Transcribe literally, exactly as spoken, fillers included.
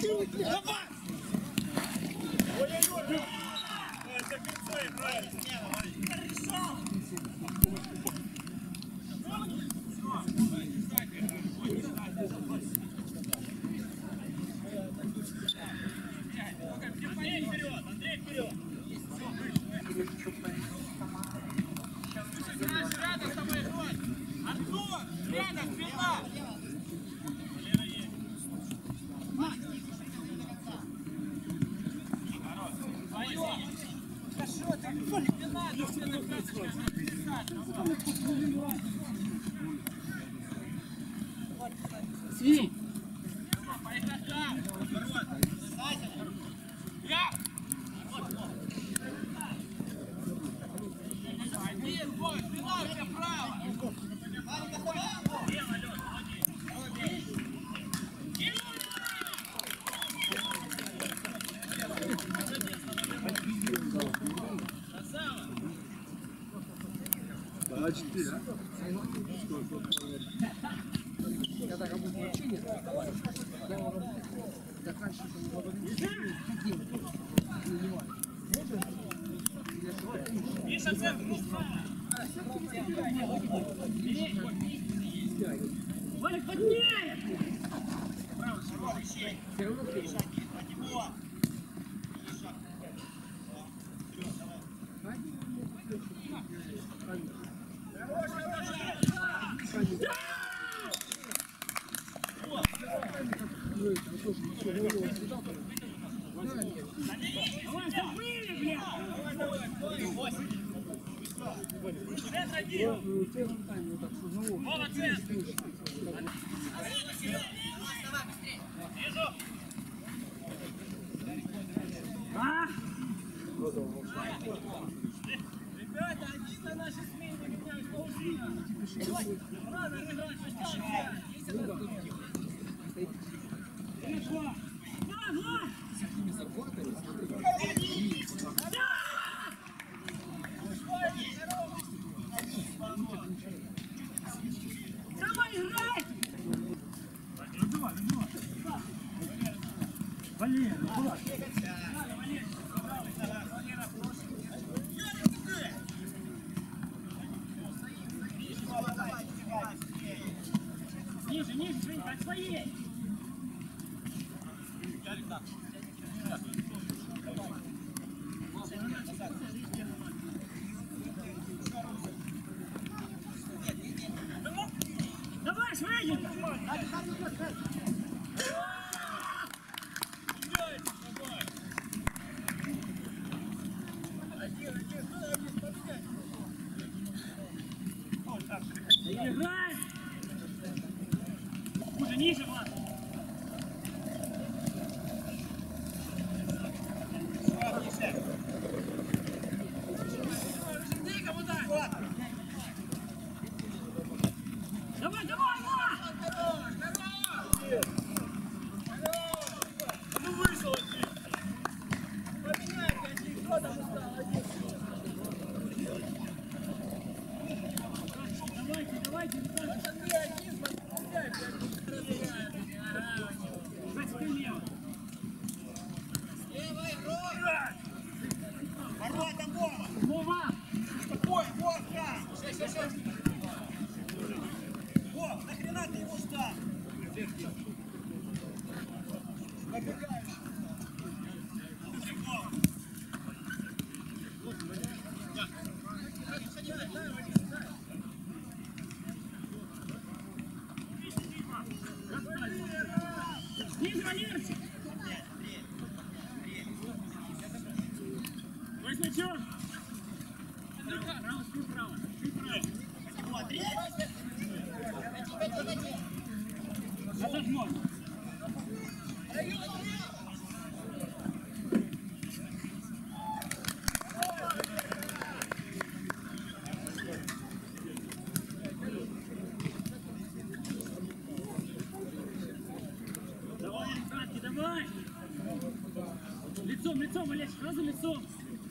Свинь! А четыре, а? Я так работаю вообще нет. Я работаю заказчиком Миша, центр! Валик, подняй! Право, широко, ищи! Все равно перешаг, от него! Молодцы! Вижу! А? Ребята, один на нашей смене меняют полсильно. Рано играть, Легко! Давай! Давай играть! Разбивай, разбивай. Валерий, разбивай. Ниже, ниже, Жень, как своей! Давай, Швейненько! Играй! Уже ниже, Влад! Давай, давай, Влад! Ну вышел один. Поменяй, конечно, кто там устал один. Давайте, давайте, Это ты один, поменяй, лево. Левая игра! Ворота, Вова! Вова! Ой, Вовка! Вов, нахрена ты его ждал? Побегаешь. Вов. Ниже, Валерчик! Ой, с мячом! Право, чуть право, чуть право. Отожмем. Давай, Александр, давай! Лицом, лицом, Олег, сразу лицом!